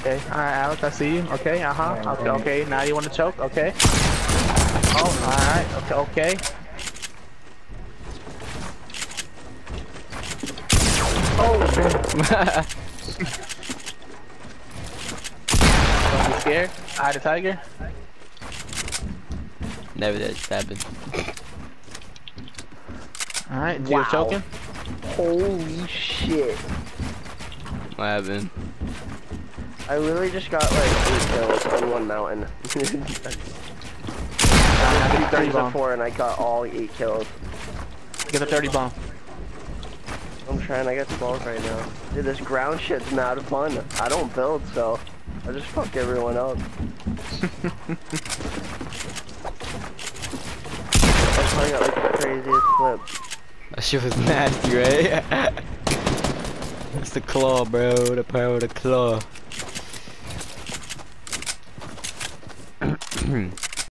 Okay, alright, Alex, I see you. Okay, Okay, okay, now you want to choke? Okay. Oh, alright, okay. Oh, damn. Don't be scared. Eye the tiger. Never that happened. Alright, Gio choking. Holy shit. What happened? I literally just got like 8 kills on one mountain. Now get the 30 3 bomb. 4 and I got all 8 kills. Get the 30 bomb. I'm trying to get 12 right now. Dude, this ground shit's mad fun. I don't build, so I just fuck everyone up. I probably got like the craziest clip. That shit was nasty, right? It's the claw, bro. The power of the claw.